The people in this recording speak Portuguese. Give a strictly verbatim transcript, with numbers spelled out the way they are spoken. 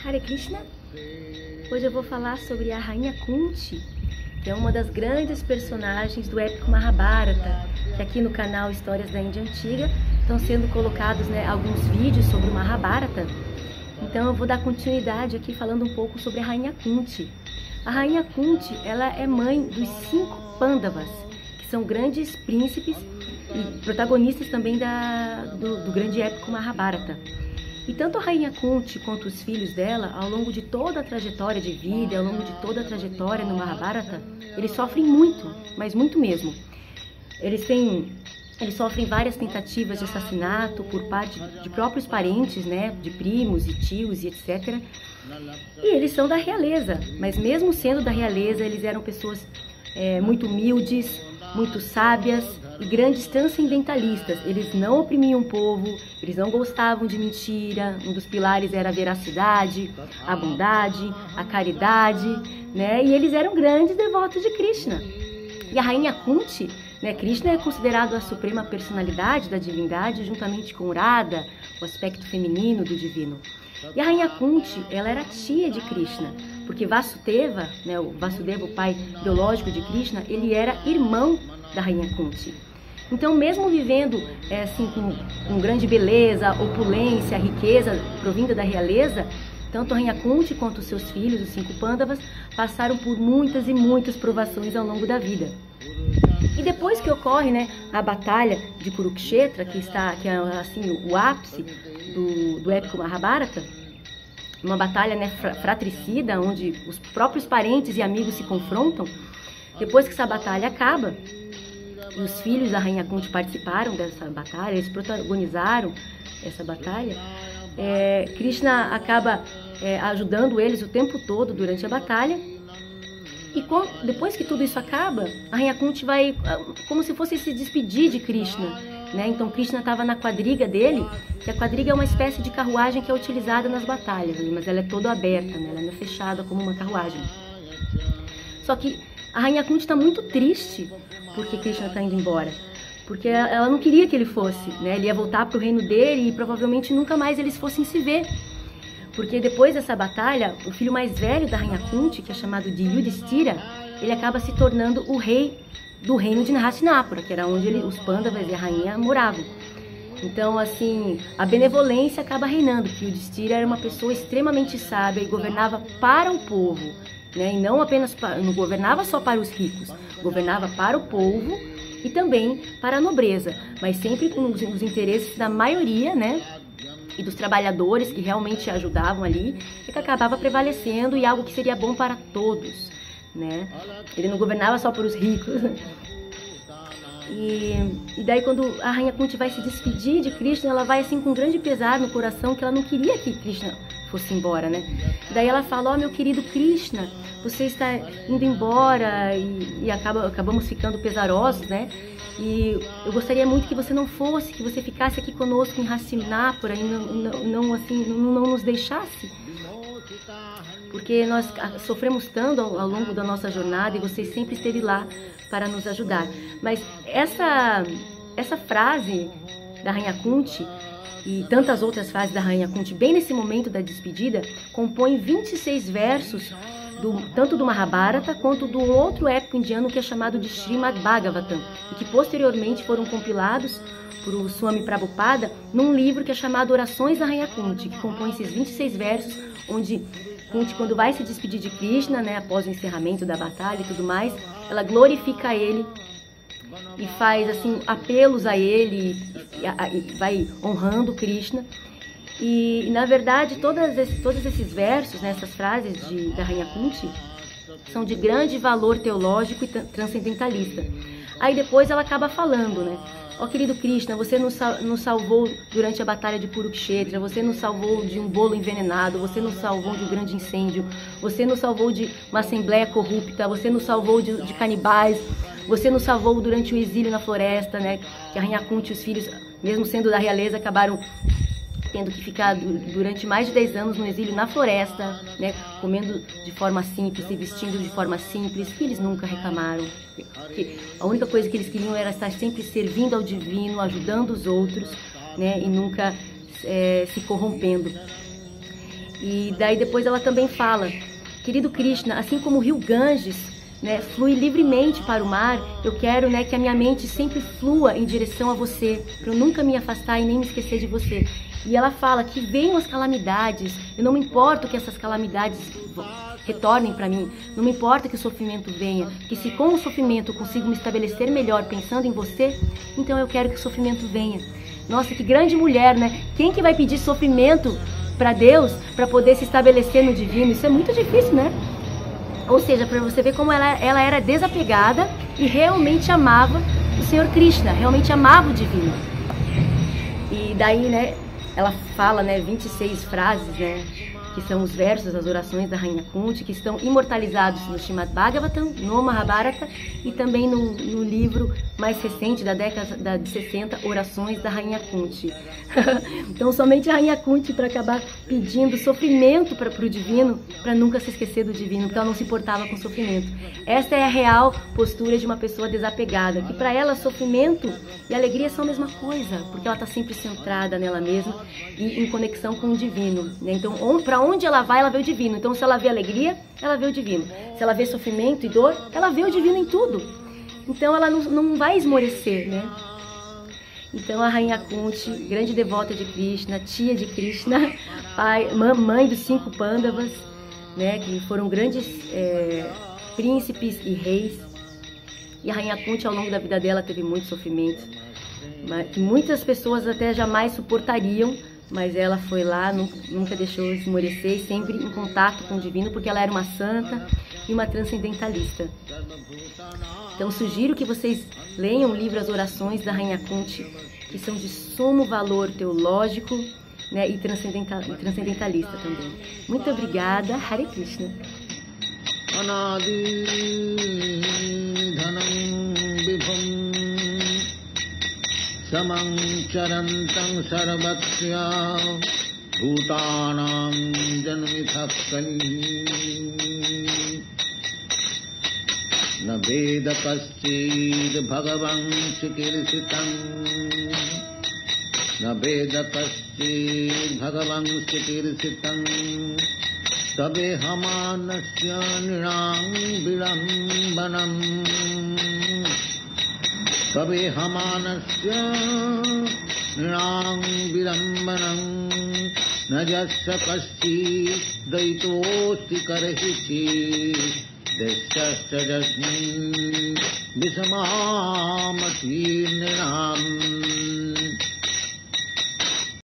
Hare Krishna. Hoje eu vou falar sobre a Rainha Kunti, que é uma das grandes personagens do épico Mahabharata, que aqui no canal Histórias da Índia Antiga estão sendo colocados, né, alguns vídeos sobre o Mahabharata. Então eu vou dar continuidade aqui falando um pouco sobre a Rainha Kunti. A Rainha Kunti, ela é mãe dos cinco Pandavas, que são grandes príncipes e protagonistas também da, do, do grande épico Mahabharata. E tanto a Rainha Kunti quanto os filhos dela, ao longo de toda a trajetória de vida, ao longo de toda a trajetória no Mahabharata, eles sofrem muito, mas muito mesmo. Eles têm, eles sofrem várias tentativas de assassinato por parte de próprios parentes, né, de primos e tios e etcétera. E eles são da realeza, mas mesmo sendo da realeza, eles eram pessoas é, muito humildes, muito sábias e grandes transcendentalistas. Eles não oprimiam o povo, eles não gostavam de mentira. Um dos pilares era a veracidade, a bondade, a caridade, né? E eles eram grandes devotos de Krishna. E a Rainha Kunti, né? Krishna é considerado a suprema personalidade da divindade, juntamente com Radha, o aspecto feminino do divino. E a Rainha Kunti, ela era tia de Krishna, porque Vasudeva, né, o Vasudeva, o pai biológico de Krishna, ele era irmão da Rainha Kunti. Então, mesmo vivendo é, assim, com, com grande beleza, opulência, riqueza provinda da realeza, tanto a Rainha Kunti quanto os seus filhos, os cinco Pandavas, passaram por muitas e muitas provações ao longo da vida. E depois que ocorre, né, a batalha de Kurukshetra, que, está, que é assim, o ápice do, do épico Mahabharata, uma batalha, né, fratricida, onde os próprios parentes e amigos se confrontam. Depois que essa batalha acaba, e os filhos da Rainha Kunti participaram dessa batalha, eles protagonizaram essa batalha, é, Krishna acaba é, ajudando eles o tempo todo durante a batalha. E com, depois que tudo isso acaba, a Rainha Kunti vai como se fosse se despedir de Krishna, né? Então Krishna estava na quadriga dele, que a quadriga é uma espécie de carruagem que é utilizada nas batalhas, mas ela é toda aberta, né? Ela não é fechada como uma carruagem. Só que a Rainha Kunti está muito triste porque Krishna está indo embora, porque ela não queria que ele fosse, né? Ele ia voltar para o reino dele e provavelmente nunca mais eles fossem se ver. Porque depois dessa batalha, o filho mais velho da Rainha Kunti, que é chamado de Yudhishthira, ele acaba se tornando o rei do reino de Hastinapura, que era onde ele, os Pandavas e a rainha moravam. Então, assim, a benevolência acaba reinando, que Yudhishthira era uma pessoa extremamente sábia e governava para o povo, né? E não apenas, para, não governava só para os ricos, governava para o povo e também para a nobreza, mas sempre com os, os interesses da maioria, né? E dos trabalhadores que realmente ajudavam ali, e que acabava prevalecendo e algo que seria bom para todos, né? Ele não governava só por os ricos. E, e daí quando a Rainha Kunti vai se despedir de Krishna, ela vai assim com um grande pesar no coração, que ela não queria que Krishna fosse embora, né? Daí ela fala: ó, oh, meu querido Krishna, você está indo embora, e, e acaba, acabamos ficando pesarosos, né? E eu gostaria muito que você não fosse, que você ficasse aqui conosco em Hastinapura e não, não, não, assim, não, não nos deixasse. Porque nós sofremos tanto ao, ao longo da nossa jornada e você sempre esteve lá para nos ajudar. Mas essa, essa frase da Rainha Kunti e tantas outras frases da Rainha Kunti, bem nesse momento da despedida, compõem vinte e seis versos, Do, tanto do Mahabharata quanto do outro épico indiano que é chamado de Srimad Bhagavatam, e que posteriormente foram compilados por o Swami Prabhupada num livro que é chamado Orações da Rainha Kunti, que compõe esses vinte e seis versos, onde Kunti, quando vai se despedir de Krishna, né, após o encerramento da batalha e tudo mais, ela glorifica ele e faz assim apelos a ele e, e, e vai honrando Krishna. E, na verdade, todas esses, todos esses versos, né, essas frases de, da Rainha Kunti, são de grande valor teológico e transcendentalista. Aí depois ela acaba falando, né? Ó, oh, querido Krishna, você nos, sal, nos salvou durante a batalha de Kurukshetra, você nos salvou de um bolo envenenado, você nos salvou de um grande incêndio, você nos salvou de uma assembleia corrupta, você nos salvou de, de canibais, você nos salvou durante o exílio na floresta, né? Que a Rainha Kunti e os filhos, mesmo sendo da realeza, acabaram tendo que ficar durante mais de dez anos no exílio na floresta, né, comendo de forma simples, se vestindo de forma simples, que eles nunca reclamaram. Porque a única coisa que eles queriam era estar sempre servindo ao divino, ajudando os outros, né, e nunca é, se corrompendo. E daí depois ela também fala: querido Krishna, assim como o rio Ganges, né, flui livremente para o mar, eu quero, né, que a minha mente sempre flua em direção a você, para eu nunca me afastar e nem me esquecer de você. E ela fala que venham as calamidades, eu não me importo que essas calamidades retornem para mim, não me importa que o sofrimento venha, que se com o sofrimento eu consigo me estabelecer melhor pensando em você, então eu quero que o sofrimento venha. Nossa, que grande mulher, né? Quem que vai pedir sofrimento para Deus para poder se estabelecer no divino? Isso é muito difícil, né? Ou seja, para você ver como ela, ela era desapegada e realmente amava o Senhor Krishna, realmente amava o divino. E daí, né, ela fala, né, vinte e seis frases, né, que são os versos, as orações da Rainha Kunti, que estão imortalizados no Srimad Bhagavatam, no Mahabharata e também no, no livro mais recente da década de sessenta, Orações da Rainha Kunti. Então somente a Rainha Kunti para acabar pedindo sofrimento para o divino, para nunca se esquecer do divino, porque ela não se importava com sofrimento. Esta é a real postura de uma pessoa desapegada, que para ela sofrimento e alegria são a mesma coisa, porque ela está sempre centrada nela mesma e em conexão com o divino, né? Então para onde ela vai, ela vê o divino. Então se ela vê alegria, ela vê o divino. Se ela vê sofrimento e dor, ela vê o divino em tudo. Então ela não, não vai esmorecer, né? Então a Rainha Kunti, grande devota de Krishna, tia de Krishna, pai, mãe dos cinco Pandavas, né, que foram grandes é, príncipes e reis. E a Rainha Kunti, ao longo da vida dela, teve muito sofrimento, que muitas pessoas até jamais suportariam, mas ela foi lá, nunca deixou esmorecer e sempre em contato com o divino, porque ela era uma santa e uma transcendentalista. Então sugiro que vocês leiam o livro As Orações da Rainha Kunti, que são de sumo valor teológico, né, e, transcendental, e transcendentalista também. Muito obrigada. Hare Krishna. Anadi dhanam vibham samam charantam sarvasya bhutanam janmithakkali na veda kaschid bhagavan chikirsitam na veda kaschid bhagavan chikirsitam tabe hamanasya nirang vilambanam tabe hamanasya nirang vilambanam najasya kaschid daitosti karhichi Destasya jasmin visamamati